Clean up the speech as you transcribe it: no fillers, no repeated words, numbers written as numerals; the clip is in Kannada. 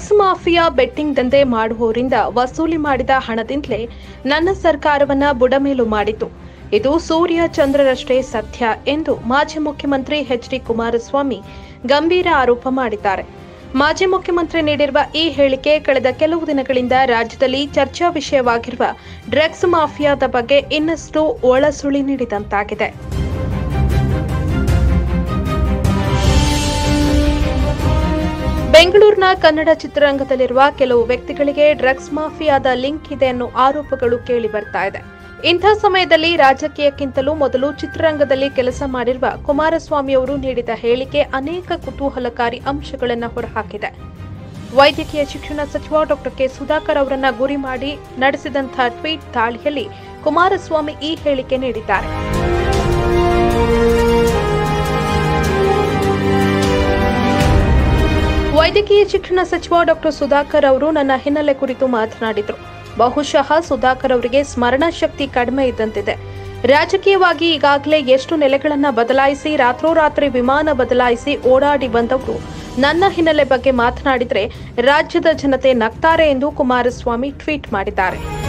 ಡ್ರಗ್ಸ್ ಮಾಫಿಯಾ ಬೆಟ್ಟಿಂಗ್ ದಂಧೆ ಮಾಡುವವರಿಂದ ವಸೂಲಿ ಮಾಡಿದ ಹಣದಿಂದಲೇ ನನ್ನ ಸರ್ಕಾರವನ್ನ ಬುಡಮೇಲು ಮಾಡಿತು. ಇದು ಸೂರ್ಯ ಚಂದ್ರರಷ್ಟೇ ಸತ್ಯ ಎಂದು ಮಾಜಿ ಮುಖ್ಯಮಂತ್ರಿ ಎಚ್.ಡಿ. ಕುಮಾರಸ್ವಾಮಿ ಗಂಭೀರ ಆರೋಪ ಮಾಡಿದ್ದಾರೆ. ಮಾಜಿ ಮುಖ್ಯಮಂತ್ರಿ ನೀಡಿರುವ ಈ ಹೇಳಿಕೆ ಕಳೆದ ಕೆಲವು ದಿನಗಳಿಂದ ರಾಜ್ಯದಲ್ಲಿ ಚರ್ಚಾ ವಿಷಯವಾಗಿರುವ ಡ್ರಗ್ಸ್ ಮಾಫಿಯಾದ ಬಗ್ಗೆ ಇನ್ನಷ್ಟು ಒಳಸುಳಿ ನೀಡಿದಂತಾಗಿದೆ. ಬೆಂಗಳೂರಿನ ಕನ್ನಡ ಚಿತ್ರರಂಗದಲ್ಲಿರುವ ಕೆಲವು ವ್ಯಕ್ತಿಗಳಿಗೆ ಡ್ರಗ್ಸ್ ಮಾಫಿಯಾದ ಲಿಂಕ್ ಇದೆ ಅನ್ನೋ ಆರೋಪಗಳು ಕೇಳಿ ಬರ್ತಾ ಇದೆ. ಇಂಥ ಸಮಯದಲ್ಲಿ ರಾಜಕೀಯಕ್ಕಿಂತಲೂ ಮೊದಲು ಚಿತ್ರರಂಗದಲ್ಲಿ ಕೆಲಸ ಮಾಡಿರುವ ಕುಮಾರಸ್ವಾಮಿ ಅವರು ನೀಡಿದ ಹೇಳಿಕೆ ಅನೇಕ ಕುತೂಹಲಕಾರಿ ಅಂಶಗಳನ್ನು ಹೊರಹಾಕಿದೆ. ವೈದ್ಯಕೀಯ ಶಿಕ್ಷಣ ಸಚಿವ ಡಾ ಕೆ ಸುಧಾಕರ್ ಅವರನ್ನ ಗುರಿ ಮಾಡಿ ನಡೆಸಿದಂತಹ ಟ್ವೀಟ್ ದಾಳಿಯಲ್ಲಿ ಕುಮಾರಸ್ವಾಮಿ ಈ ಹೇಳಿಕೆ ನೀಡಿದ್ದಾರೆ. ವೈದ್ಯಕೀಯ ಶಿಕ್ಷಣ ಸಚಿವ ಡಾ ಸುಧಾಕರ್ ಅವರು ನನ್ನ ಹಿನ್ನೆಲೆ ಕುರಿತು ಮಾತನಾಡಿದರು. ಬಹುಶಃ ಸುಧಾಕರ್ ಅವರಿಗೆ ಸ್ಮರಣ ಶಕ್ತಿ ಕಡಿಮೆ ಇದ್ದಂತಿದೆ. ರಾಜಕೀಯವಾಗಿ ಈಗಾಗಲೇ ಎಷ್ಟು ನೆಲೆಗಳನ್ನ ಬದಲಾಯಿಸಿ ರಾತ್ರೋರಾತ್ರಿ ವಿಮಾನ ಬದಲಾಯಿಸಿ ಓಡಾಡಿ ಬಂದವರು ನನ್ನ ಹಿನ್ನೆಲೆ ಬಗ್ಗೆ ಮಾತನಾಡಿದರೆ ರಾಜ್ಯದ ಜನತೆ ನಗ್ತಾರೆ ಎಂದು ಕುಮಾರಸ್ವಾಮಿ ಟ್ವೀಟ್ ಮಾಡಿದ್ದಾರೆ.